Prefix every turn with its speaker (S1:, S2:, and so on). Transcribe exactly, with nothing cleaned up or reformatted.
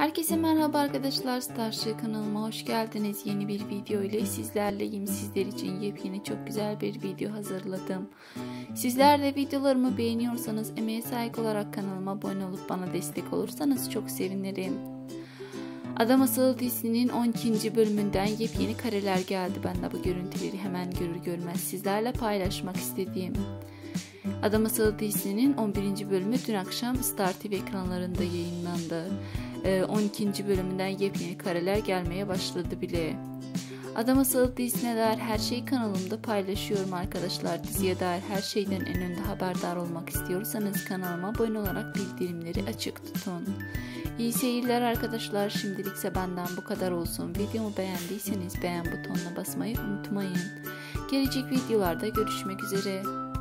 S1: Herkese merhaba arkadaşlar, Starship kanalıma hoş geldiniz. Yeni bir video ile sizlerleyim. Sizler için yepyeni çok güzel bir video hazırladım. Sizler de videolarımı beğeniyorsanız, emeğe saygı olarak kanalıma abone olup bana destek olursanız çok sevinirim. Adam Asıl dizisinin on ikinci bölümünden yepyeni kareler geldi. Ben de bu görüntüleri hemen görür görmez sizlerle paylaşmak istediğim. Adam Asıl dizisinin on birinci bölümü dün akşam Star T V ekranlarında yayınlandı. on ikinci bölümünden yepyeni kareler gelmeye başladı bile. Adam Asıl dizisine dair her şeyi kanalımda paylaşıyorum arkadaşlar. Diziye dair her şeyden en önde haberdar olmak istiyorsanız kanalıma abone olarak bildirimleri açık tutun. İyi seyirler arkadaşlar. Şimdilikse benden bu kadar olsun. Videomu beğendiyseniz beğen butonuna basmayı unutmayın. Gelecek videolarda görüşmek üzere.